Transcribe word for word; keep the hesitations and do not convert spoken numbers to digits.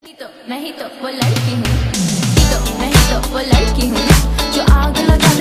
तो मैं ही तो वो लड़की हूँ, तो मैं ही तो वो लड़की हूँ जो आग लगा